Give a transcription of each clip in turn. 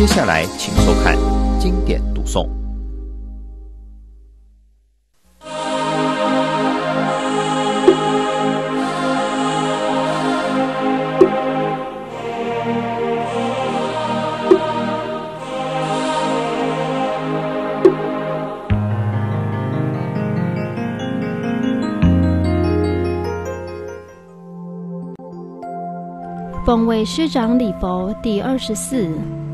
接下来请收看经典读诵。 奉为师长礼佛第24。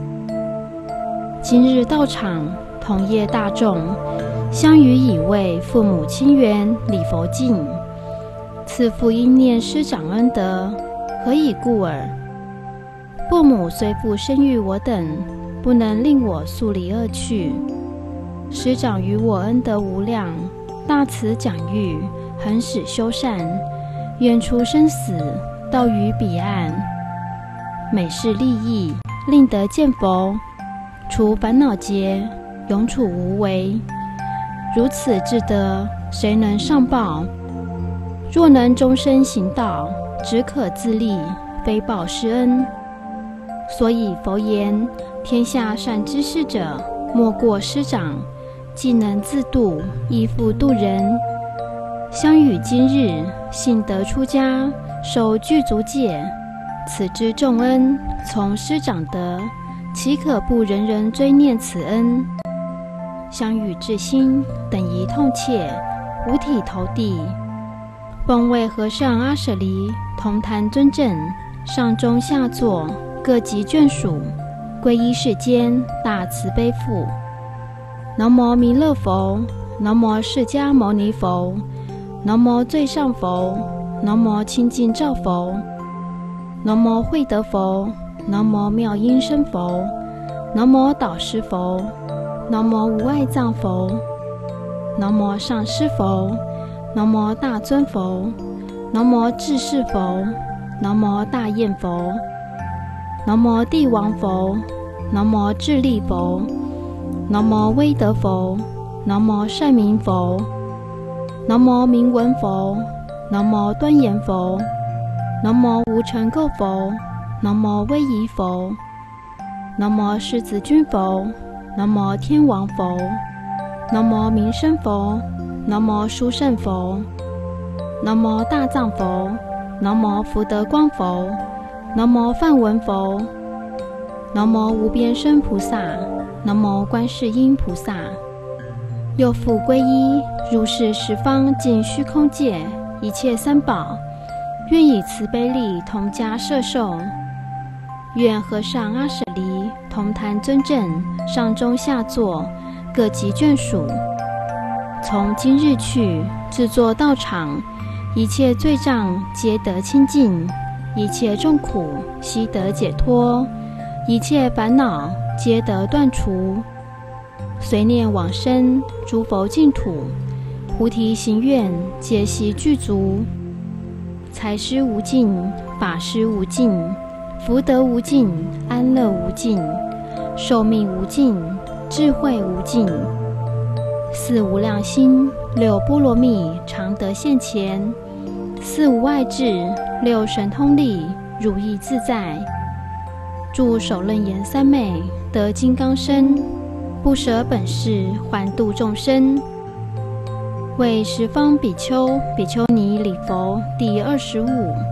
今日到场，同业大众，相与以为父母亲缘礼佛敬。此父应念师长恩德，何以故耳？父母虽复生育我等，不能令我速离恶趣。师长于我恩德无量，大慈讲育，恒使修善，愿除生死，到于彼岸。每事利益，令得见佛，除烦恼结，永处无为。如此至德，谁能上报？若能终身行道，只可自利，非报师恩。所以佛言：天下善知识者，莫过师长。既能自度，亦复度人。相与今日，信德出家，受具足戒。此之重恩，从师长得，岂可不人人追念此恩？相与至心，等宜痛切，五体投地。奉为和尚阿舍离，同坛尊正，上中下座，各级眷属，皈依世间大慈悲父。南无弥勒佛，南无释迦牟尼佛，南无最上佛，南无清净照佛，南无慧德佛，南无妙音声佛，南无导师佛，南无无碍藏佛，南无上师佛，南无大尊佛，南无智世佛，南无大焰佛，南无帝王佛，南无智力佛，南无威德佛，南无善明佛，南无明文佛，南无端严佛，南无无尘垢佛，南无威仪佛，南无狮子君佛，南无天王佛，南无明身佛，南无殊胜佛，南无大藏佛，南无福德光佛，南无梵文佛，南无无边身菩萨，南无观世音菩萨。又复皈依如是十方尽虚空界一切三宝，愿以慈悲力同家摄受。愿和尚阿舍离同坛尊正，上中下座，各级眷属。从今日去，制作道场，一切罪障皆得清净，一切众苦悉得解脱，一切烦恼皆得断除。随念往生诸佛净土，菩提行愿皆悉具足。财施无尽，法施无尽，福德无尽，安乐无尽，寿命无尽，智慧无尽。四无量心，六波罗蜜常得现前，四无碍智，六神通力如意自在。住首楞严三昧得金刚身，不舍本事还度众生。为十方比丘比丘尼礼佛第25。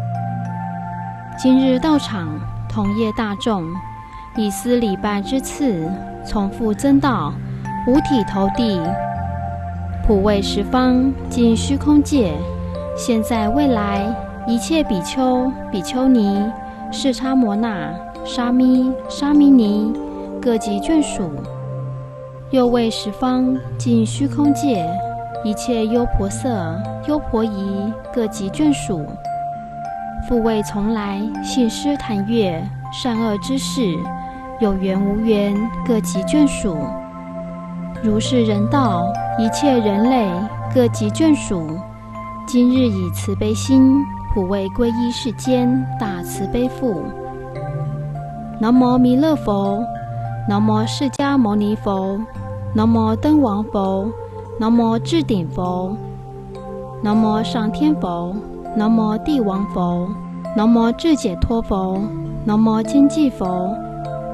今日到场，同业大众，以思礼拜之次，从复增道，五体投地，普为十方尽虚空界，现在未来一切比丘比丘尼、释迦摩那、沙弥沙弥尼各级眷属，又为十方尽虚空界一切优婆塞、优婆夷各级眷属，复为从来信师谈阅善恶之事，有缘无缘各级眷属。如是人道一切人类各级眷属，今日以慈悲心，普为皈依世间大慈悲父。南无弥勒佛，南无释迦牟尼佛，南无灯王佛，南无智顶佛，南无上天佛，南无地王佛，南无智解脱佛，南无经济佛，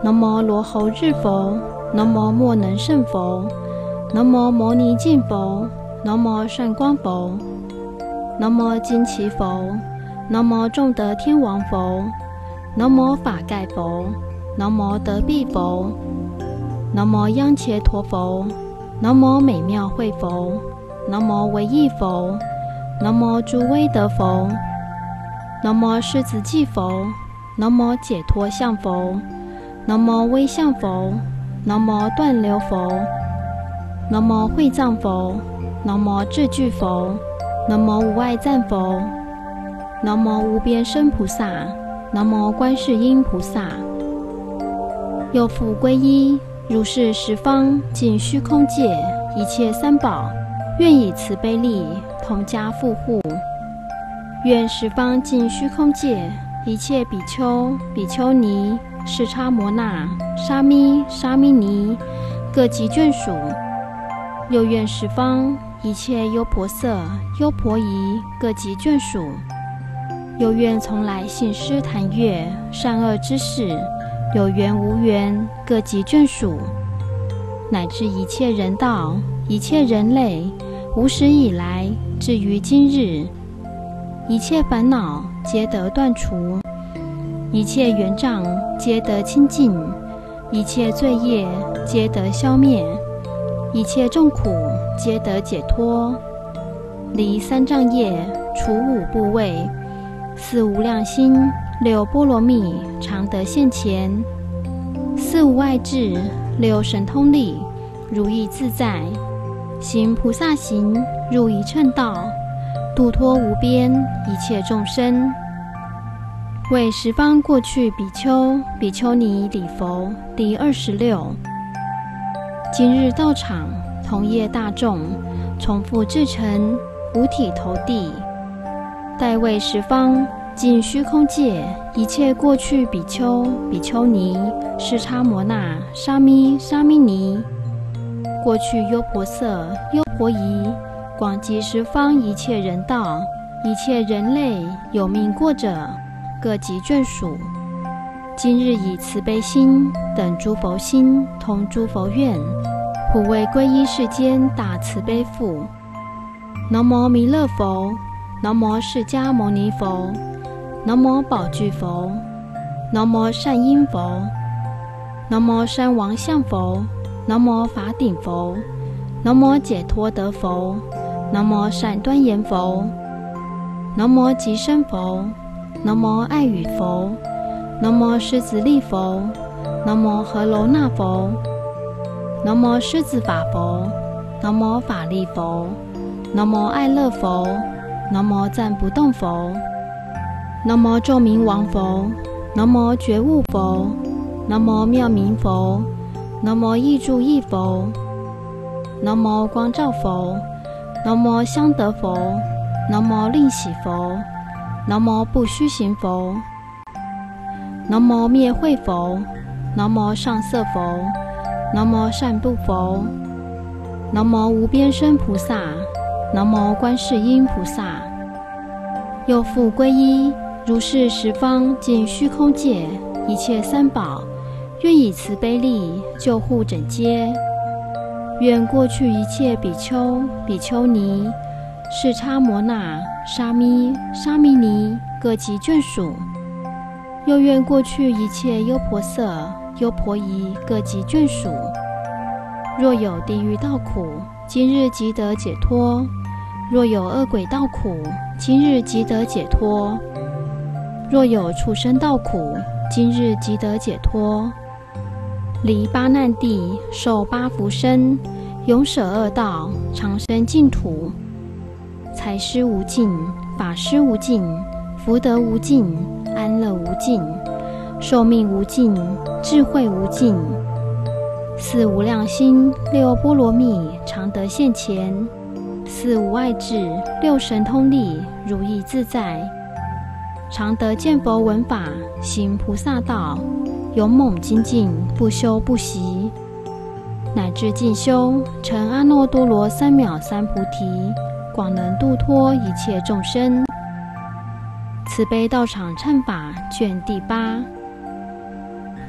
南无罗侯日佛，南无莫能胜佛，南无摩尼净佛，南无善光佛，南无金奇佛，南无众德天王佛，南无法盖佛，南无德壁佛，南无央伽陀佛，南无美妙慧佛，南无唯意佛，南无诸威德佛，南无狮子髻佛，南无解脱相佛，南无威相佛，南无断流佛，南无会藏佛，南无智具佛，南无无碍赞佛，南无无边身菩萨，南无观世音菩萨。又复皈依如是十方尽虚空界一切三宝，愿以慈悲力同家护护。愿十方尽虚空界一切比丘、比丘尼、释迦摩那、沙弥、沙弥尼各级眷属，又愿十方一切优婆塞、优婆夷各级眷属，又愿从来信施谈阅善恶之事，有缘无缘各级眷属，乃至一切人道、一切人类，无始以来至于今日，一切烦恼皆得断除，一切缘障皆得清净，一切罪业皆得消灭，一切众苦皆得解脱，离三障业，除五怖畏，四无量心，六波罗蜜常得现前，四无碍智，六神通力，如意自在，行菩萨行，入一乘道，度脱无边一切众生。为十方过去比丘、比丘尼礼佛第26。今日到场同业大众，重复至诚，五体投地，待为十方尽虚空界一切过去比丘、比丘尼、释迦摩那、沙弥、沙弥尼，过去优婆塞、优婆夷，广及十方一切人道、一切人类有命过者，各级眷属，今日以慈悲心等诸佛心同诸佛愿，普为皈依世间大慈悲父。南无弥勒佛，南无释迦牟尼佛，南无宝具佛，南无善因佛，南无山王相佛，南无法顶佛，南无解脱得佛，南无善端严佛，南无极生佛，南无爱语佛，南无狮子力佛，南无何楼那佛，南无狮子法佛，南无法力佛，南无爱乐佛，南无暂不动佛，南无咒明王佛，南无觉悟佛，南无妙明佛，南无意住意佛，南无光照佛，南无香得佛，南无令喜佛，南无不虚行佛，南无灭秽佛，南无上色佛，南无善布佛，南无无边身菩萨，南无观世音菩萨。又复皈依如是十方尽虚空界一切三宝，愿以慈悲力救护整皆。愿过去一切比丘、比丘尼、释迦摩那、沙弥、沙弥尼各级眷属，又愿过去一切优婆塞、优婆夷各级眷属，若有地狱道苦，今日即得解脱；若有恶鬼道苦，今日即得解脱；若有畜生道苦，今日即得解脱。离八难地，受八福身，永舍恶道，长生净土。财施无尽，法施无尽，福德无尽，安乐无尽，寿命无尽，智慧无尽。四无量心，六波罗蜜常得现前；四无碍智，六神通力如意自在。常得见佛闻法，行菩萨道，勇猛精进，不休不息，乃至进修成阿耨多罗三藐三菩提，广能度脱一切众生。慈悲道场忏法卷第8。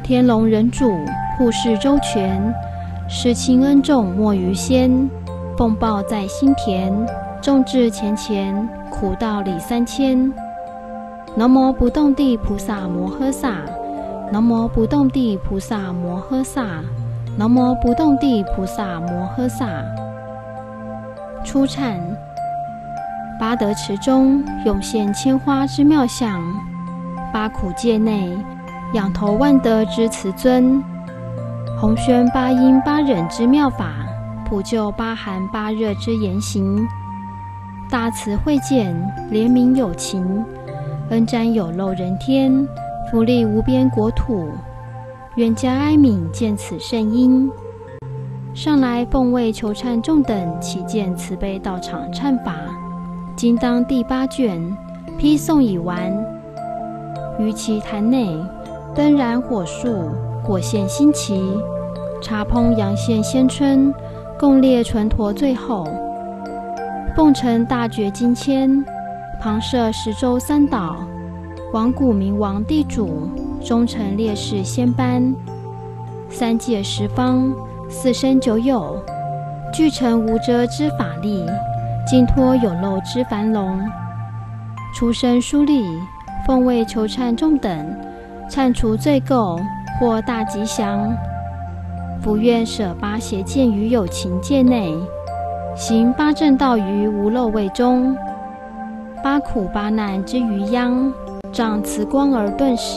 天龙人主，护世周全，施亲恩重莫于先。奉报在心田，众志前前，苦道理3000。南无不动地菩萨摩诃萨，南无不动地菩萨摩诃萨，南无不动地菩萨摩诃萨。初忏，八德池中涌现千花之妙相，八苦界内仰头万德之慈尊，弘宣八因八忍之妙法，普救八寒八热之言行，大慈惠见，怜悯有情，恩瞻有漏人天，福利无边国土，愿加哀悯见此圣因。上来奉为求忏众等起见慈悲道场忏法，今当第8卷，批诵已完。于其坛内，灯燃火树，果现新奇，茶烹阳现鲜春，共列纯陀最后。奉承大觉金签，旁设10洲3岛，王古明王地主，忠臣烈士仙班，三界十方四生九有，具成无遮之法力，尽脱有漏之樊笼。出生书立，奉为求忏众等，忏除罪垢，获大吉祥。福愿舍八邪见于有情界内，行八正道于无漏位中，八苦八难之余殃，仗慈光而顿世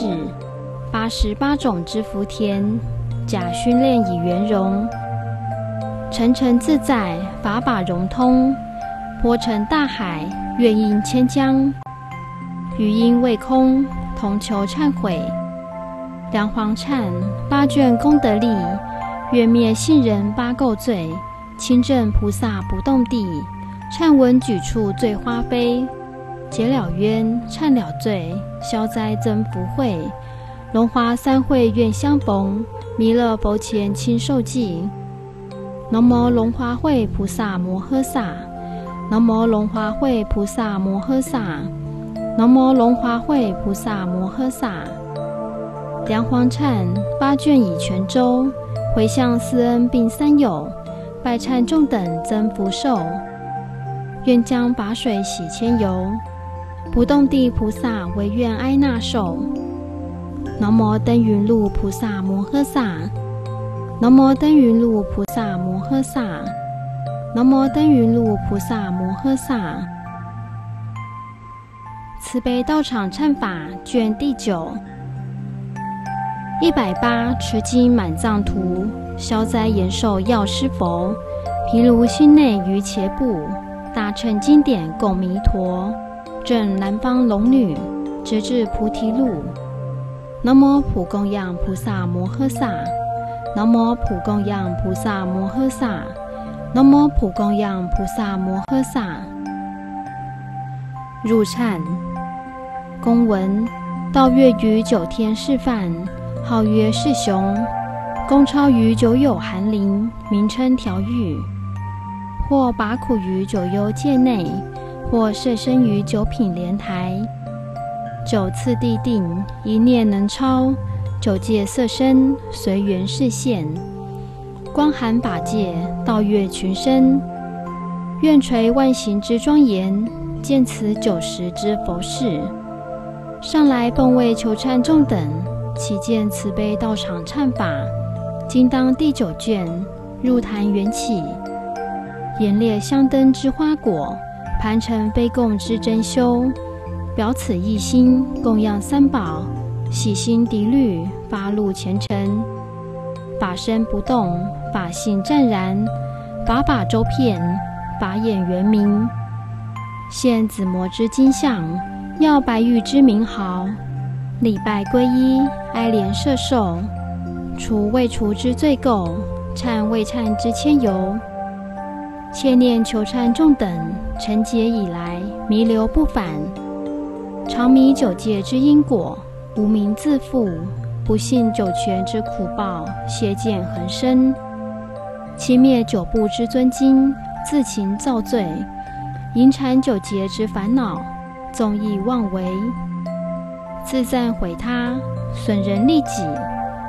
，88种之福田，假训练以圆融。沉沉自在，法把融通，波成大海，月映千江。余因未空，同求忏悔。梁皇忏8卷功德力，愿灭信人8垢罪，清正菩萨不动地，忏文举处罪花飞，解了冤，忏了罪，消灾增福慧。龙华三会愿相逢，弥勒佛前亲受记。南无龙华会菩萨摩诃萨，南无龙华会菩萨摩诃萨，南无龙华会菩萨摩诃萨。梁皇忏8卷已全周，回向四恩并三友，拜忏众等增福寿。愿将法水洗千由，不动地菩萨唯愿哀纳受。南无登云路菩萨摩诃萨，南无登云路菩萨摩诃萨，南无登云路菩萨摩诃萨。慈悲道场忏法卷第9。180持经满藏图，消灾延寿药师佛，毗卢心内于伽部，大乘经典供弥陀，正南方龙女，直至菩提路。南无普供养菩萨摩诃萨，南无普供养菩萨摩诃萨，南无普供养菩萨摩诃萨。入忏。公文：道月于9天示范，号曰世雄，功超于9有寒林，名称调御，或拔苦于9幽界内，或摄身于9品莲台。9次地定，一念能超，9界色身，随缘示现。光含法界，道月群生，愿垂万行之庄严，见此90之佛事。上来奉为求忏众等，起见慈悲道场忏法，今当第9卷，入坛缘起。演列香灯之花果，盘成非供之真修，表此一心，供养三宝，喜心涤虑，发露虔诚。法身不动，法性湛然，法法周遍，法眼圆明。现紫磨之金像，耀白玉之名号，礼拜皈依，哀怜摄受，除未除之罪垢，忏未忏之千由。切念求忏众等，成劫以来弥流不返，常迷9界之因果，无明自负，不信9权之苦报，邪见横生，轻蔑9部之尊经，自情造罪，淫缠9劫之烦恼，纵意妄为，自赞毁他，损人利己，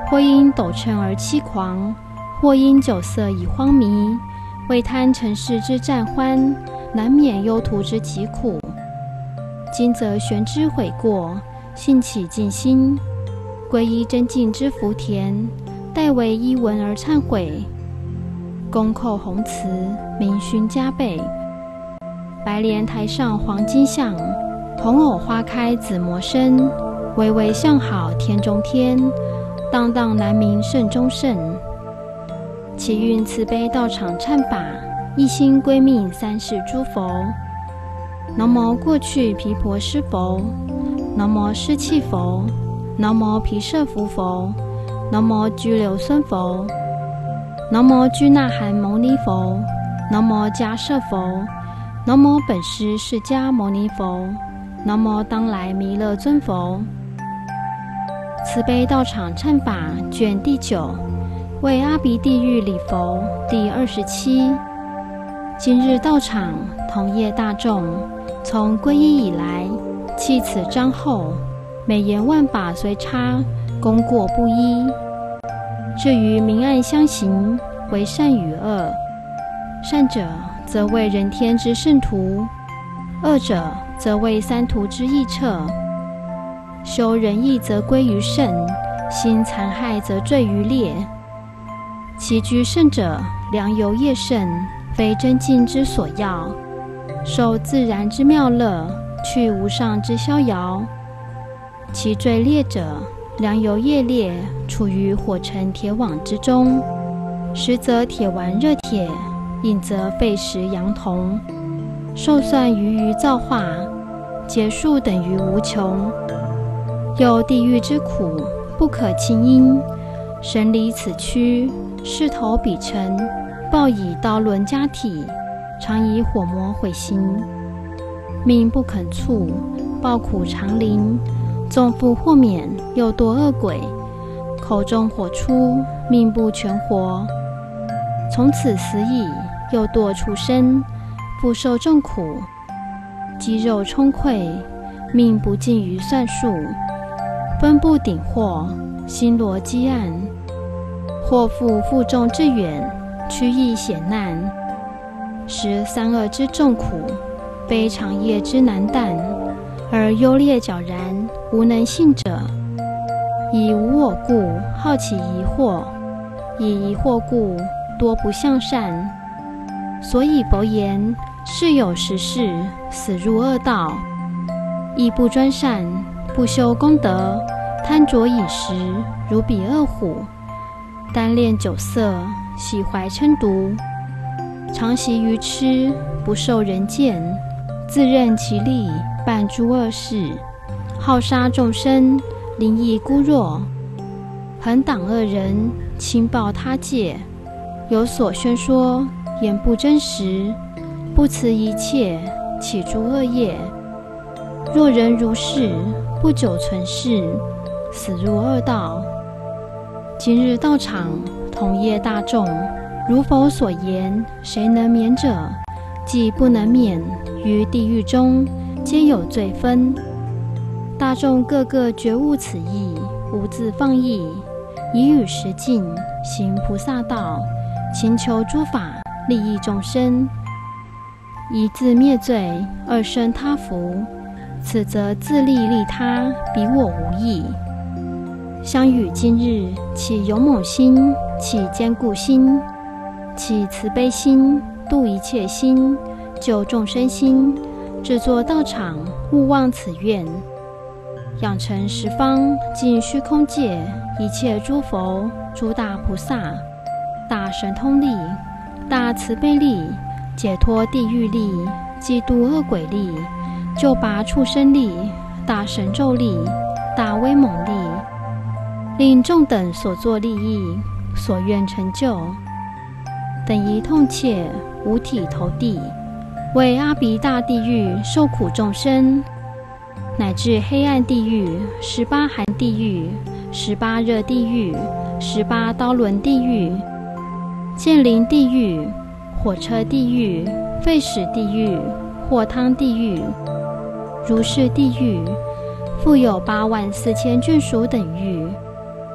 或因斗秤而欺狂，或因酒色以荒迷，为贪尘世之战欢，难免忧途之疾苦。今则玄之悔过，兴起静心，皈依真净之福田，代为依闻而忏悔，恭叩弘慈，明勋加倍。白莲台上黄金像，红藕花开紫磨身，巍巍相好天中天，荡荡南冥圣中圣。祈运慈悲道场忏法，一心归命三世诸佛。南无过去毗婆尸佛，南无湿气佛，南无毗舍浮佛，南无居留孙佛，南无居那含牟尼佛，南无迦摄佛，南无本师释迦牟尼佛，南无当来弥勒尊佛。慈悲道场忏法卷第9，为阿鼻地狱礼佛第27。今日道场同业大众，从皈依以来，弃此章后，每言万法虽差，功过不一。至于明暗相形，为善与恶，善者则为人天之圣途，恶者则为三途之异彻。修仁义则归于圣，心残害则坠于劣。其居圣者，良由业圣，非真境之所要，受自然之妙乐，去无上之逍遥。其坠劣者，良由业劣，处于火沉铁网之中，实则铁丸热铁，饮则沸石阳铜，受算余造化，劫数等于无穷。有地狱之苦，不可轻因，神离此躯，势头彼尘，报以刀轮加体，常以火魔毁形。命不肯促，报苦常临，纵复豁免，又堕恶鬼，口中火出，命不全活。从此死矣，又堕畜生，复受重苦，肌肉充溃，命不尽于算数，分不顶祸，心罗积暗，祸复负重至远，趋易险难，实三恶之重苦，非常业之难担，而优劣皎然，无能信者，以无我故好其疑惑，以疑惑故多不向善。所以佛言：世有十事，死入恶道，亦不专善，不修功德，贪着饮食，如彼恶虎，单恋酒色，喜怀嗔毒，常习于痴，不受人见，自认其力，办诸恶事，好杀众生，凌益孤弱，横挡恶人，轻暴他戒，有所宣说，言不真实，不辞一切，起诸恶业。若人如是，不久存世，死入恶道。今日道场同业大众，如佛所言，谁能免者，既不能免，于地狱中皆有罪分。大众个个觉悟此意，无自放逸，以与时境，行菩萨道，勤求诸法，利益众生。一自灭罪，二生他福，此则自利利他，彼我无益。相与今日，起勇猛心，起坚固心，起慈悲心，度一切心，救众生心，制作道场，勿忘此愿。养成十方尽虚空界一切诸佛、诸大菩萨、大神通力、大慈悲力、解脱地狱力、济度恶鬼力、救拔畜生力、大神咒力、大威猛力，令众等所作利益、所愿成就，等一痛切，五体投地，为阿鼻大地狱受苦众生，乃至黑暗地狱、18寒地狱、18热地狱、18刀轮地狱、剑灵地狱、火车地狱、沸屎地狱、火汤地狱、如是地狱，复有84000眷属等狱。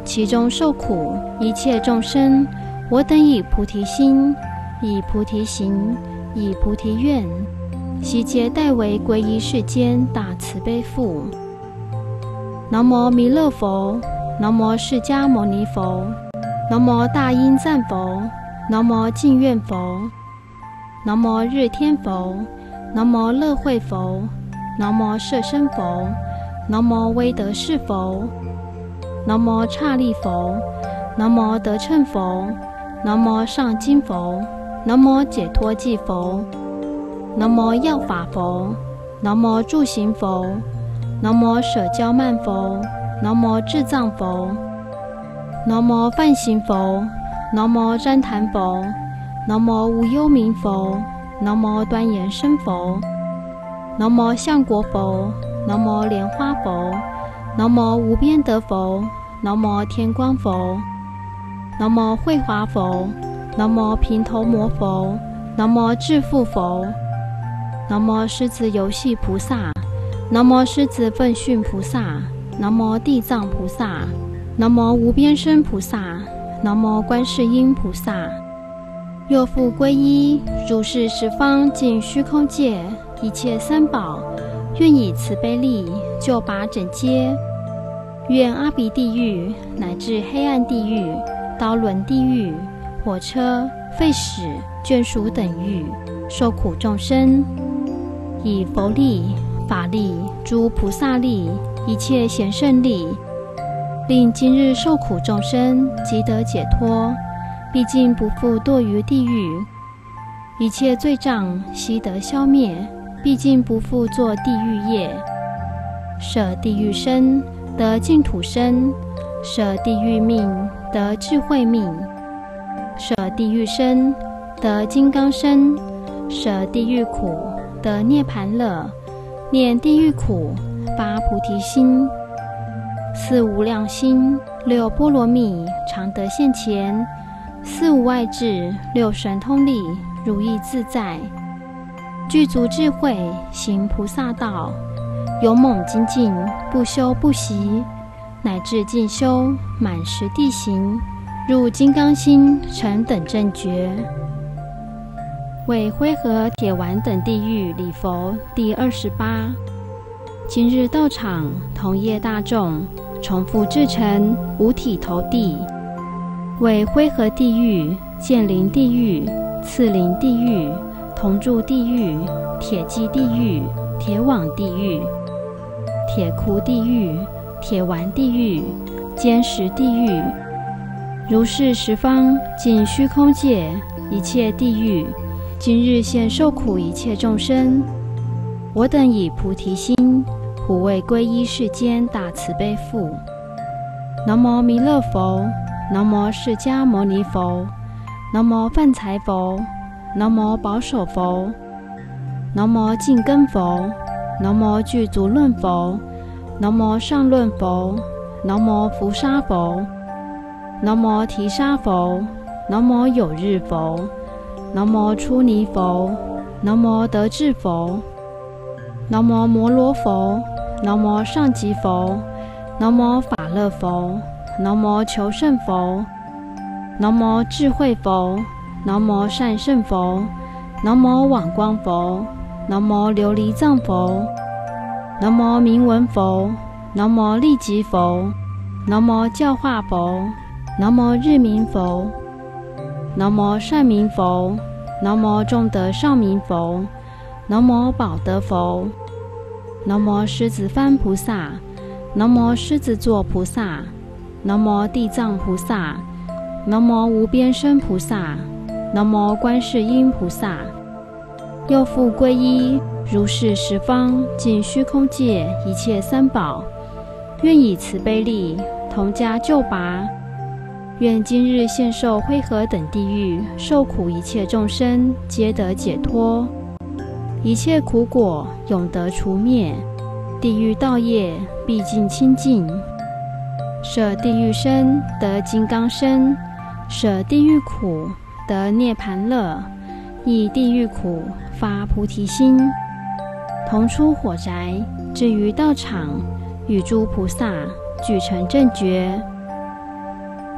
其中受苦一切众生，我等以菩提心、以菩提行、以菩提愿，悉皆代为皈依世间大慈悲父。南无弥勒佛，南无释迦牟尼佛，南无大音赞佛，南无净愿佛，南无日天佛，南无乐慧佛，南无摄身佛，南无威德士佛，南无刹利佛，南无得称佛，南无上金佛，南无解脱记佛，南无药法佛，南无助行佛，南无舍骄慢佛，南无智藏佛，南无梵行佛，南无旃檀佛，南无无忧明佛，南无端严身佛，南无相国佛，南无莲花佛，南无无边德佛，南无天光佛，南无慧华佛，南无平头摩佛，南无智富佛，南无狮子游戏菩萨，南无狮子奋训菩萨，南无地藏菩萨，南无无边身菩萨，南无观世音菩萨。又复皈依如是十方尽虚空界一切三宝，愿以慈悲力救拔整街，愿阿鼻地狱乃至黑暗地狱、刀轮地狱、火车、沸屎、眷属等狱受苦众生，以佛力、法力、诸菩萨力、一切贤圣力，令今日受苦众生即得解脱，毕竟不复堕于地狱，一切罪障悉得消灭，毕竟不复作地狱业。舍地狱身得净土身，舍地狱命得智慧命，舍地狱身得金刚身，舍地狱苦得涅盘乐，念地狱苦发菩提心，四无量心、六波罗蜜常得现前，四无碍智、六神通力如意自在，具足智慧行菩萨道，勇猛精进不休不息，乃至进修满十地行，入金刚心成等正觉。为灰河铁丸等地狱礼佛第28。今日道场同业大众重复至诚五体投地，为灰河地狱、剑灵地狱、刺陵地狱、铜柱地狱、铁骑地狱、铁网地狱、铁窟地狱、铁丸地狱、坚石地狱，如是十方尽虚空界一切地狱，今日现受苦一切众生，我等以菩提心，普为皈依世间大慈悲父。南无弥勒佛，南无释迦牟尼佛，南无梵财佛，南无宝手佛，南无净根佛，南无具足论佛，南无上论佛，南无伏沙佛，南无提沙佛，南无有日佛，南无出离佛，南无得智佛，南无摩罗佛，南无上极佛，南无法乐佛，南无求胜佛，南无智慧佛，南无善胜佛，南无往光佛，南无琉璃藏佛，南无明文佛，南无利吉佛，南无教化佛，南无日明佛，南无善明佛，南无众德上明佛，南无宝德佛，南无狮子幡菩萨，南无狮子座菩萨，南无地藏菩萨，南无无边身菩萨，南无观世音菩萨。又复皈依如是十方尽虚空界一切三宝，愿以慈悲力同加救拔，愿今日现受灰河等地狱受苦一切众生皆得解脱，一切苦果永得除灭，地狱道业毕竟清净。舍地狱身得金刚身，舍地狱苦得涅盘乐，以地狱苦发菩提心，同出火宅，至于道场，与诸菩萨俱成正觉。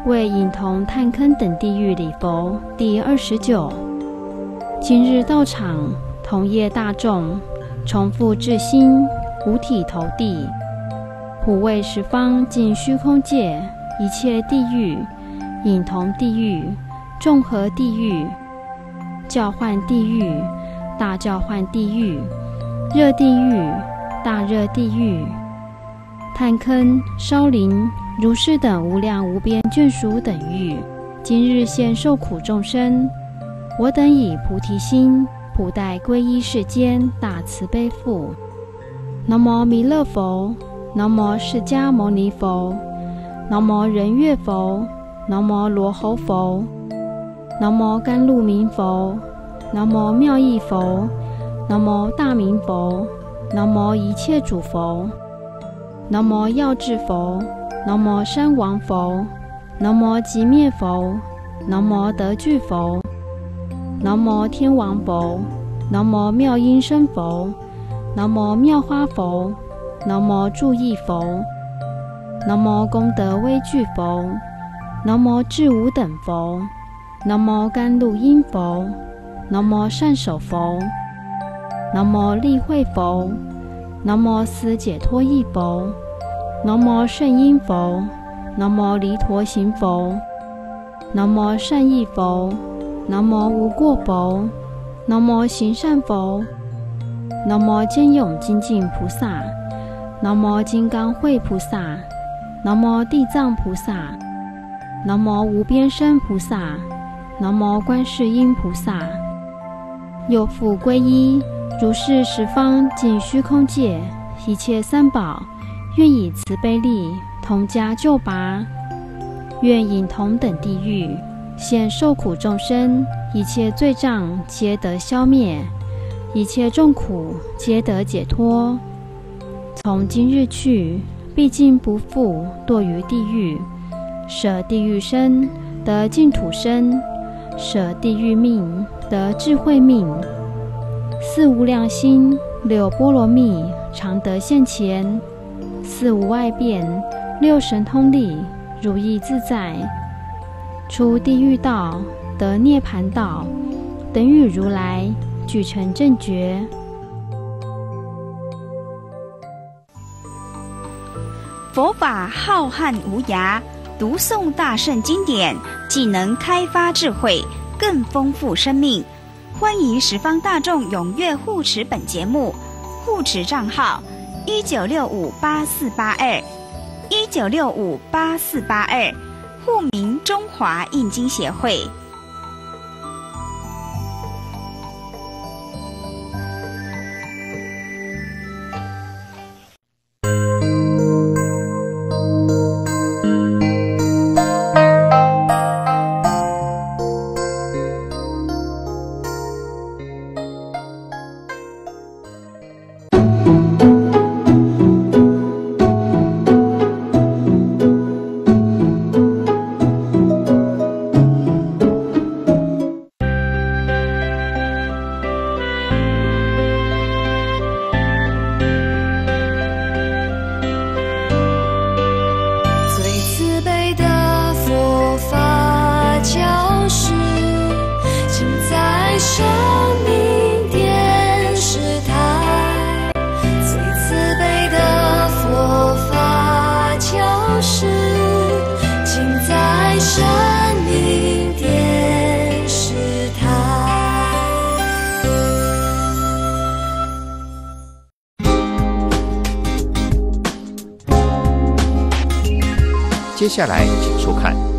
为隐童探坑等地狱礼佛第29。今日道场，同业大众，重复至心，五体投地，普为十方尽虚空界一切地狱、隐童地狱、众合地狱、教唤地狱、大教唤地狱、热地狱、大热地狱、探坑、烧林、如是等无量无边眷属等狱，今日现受苦众生，我等以菩提心，普代皈依世间大慈悲父。南无弥勒佛，南无释迦牟尼佛，南无人月佛，南无罗侯佛，南无甘露明佛，南无妙义佛，南无大明佛，南无一切主佛，南无药智佛，南无山王佛，南无寂灭佛，南无德具佛，南无天王佛，南无妙音声佛，南无妙花佛，南无助益佛，南无功德威具佛，南无智无等佛，南无甘露音佛，南无善手佛，南无利慧佛，南无思解脱意佛，南无圣音佛，南无离陀行佛，南无善意佛，南无无过佛，南无行善佛，南无坚勇精进菩萨，南无金刚慧菩萨，南无地藏菩萨，南无无边身菩萨，南无观世音菩萨。又复皈依如是十方尽虚空界一切三宝，愿以慈悲力同家救拔，愿隐童等地狱现受苦众生，一切罪障皆得消灭，一切众苦皆得解脱。从今日去，毕竟不复堕于地狱，舍地狱身得净土身，舍地狱命得智慧命。四无量心，六波罗蜜常得现前，四无碍变，六神通力如意自在。出地狱道，得涅盘道，等与如来俱成正觉。 佛法浩瀚无涯，读诵大圣经典，既能开发智慧，更丰富生命。欢迎十方大众踊跃护持本节目，护持账号19658482，19658482，户名中华印经协会。 接下来请收看